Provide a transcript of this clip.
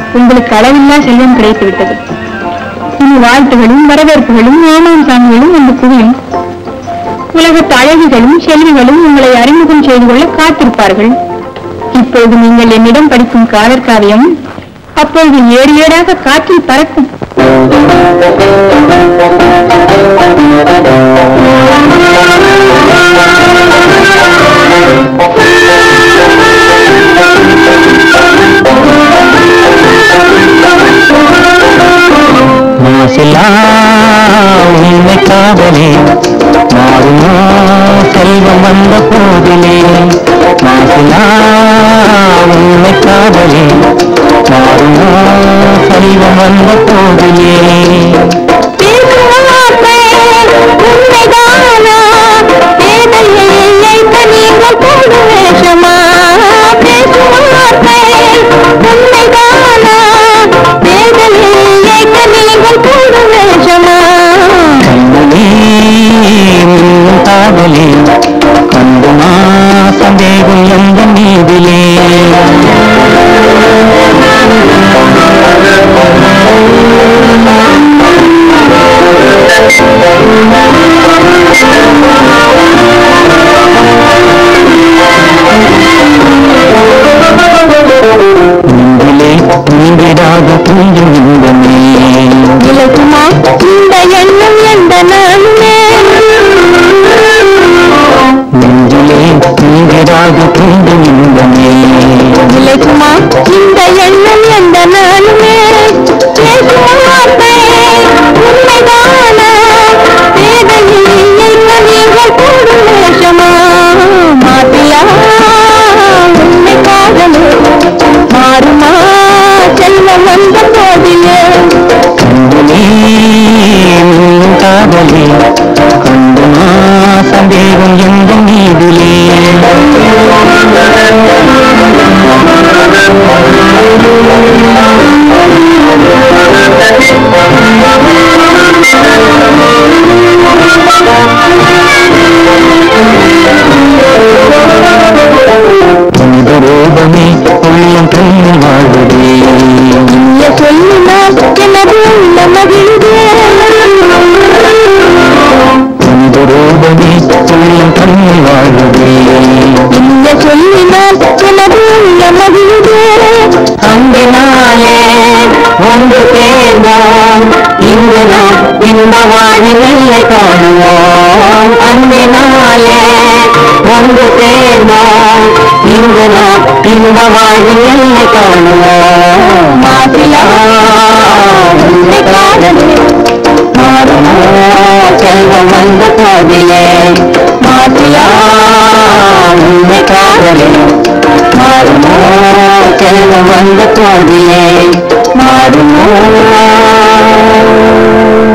உங்களுக்கு அளவில்லா செல்வம் கிடைத்து விட்டது. இனி வாழ்த்துகளும் வரவேற்புகளும் ஆமாம் சாமிகளும் வந்து குவியும். உலகத்து அழகிகளும் செல்விகளும் உங்களை அறிமுகம் செய்து கொள்ள காத்திருப்பார்கள். இப்போது நீங்கள் என்னிடம் படிக்கும் காதற் காவியம் அப்பொழுது ஏறு ஏறாக காற்றில் பறக்கும். உண்மை காதலே மாறுமோ செல்வம் வந்த போதிலே, மாசிலா உண்மை காதலே மாறுமோ செல்வம் வந்த போதிலே. கண்டுமா சந்தேகம் எந்த நீதிலே, நீங்களே நீங்கிடாத தூங்கும் இன்பமே, விலகுமா இந்த எண்ணம் எந்த நாளுமே, நெஞ்சிலே நீங்கிடாத தூங்கும் இன்பமே, விலகுமா இந்த எண்ணம் எந்த நாளுமே. உண்மைதானா வேதனையில் நீங்கள் கூடும் வேஷமா, மாட்டியா உண்மை காதலே மாறுமா செல்வம் வந்த போதிலே. காதலே கண்டுமா சந்தேகம் எந்த நீதிலே. ரூபமே உள்ளம் தன்னை வாழ்வதே, சொல்லினால் எனது உள்ள மகிழ்வே. ரூபமே உள்ளம் தன்னை வாழ்வதே, சொல்லினால் எனது உள்ள மகிழ்வே. அங்கினாலே ஒன்று சேர்ந்தோம் இங்கு நாம் இந்த வாழ்வில் இல்லை காணுவோம். அங்கினாலே ஒன்று சேர்ந்தோம் இங்கு நாம் இந்த வாழ்வில் இல்லை காணுவோம். மாசிலா உண்மை காதலே மாறுமோ செல்வம் வந்த போதிலே, மாசிலா உண்மை காதலே மாறுமோ செல்வம் வந்த போதிலே, மாறுமோ.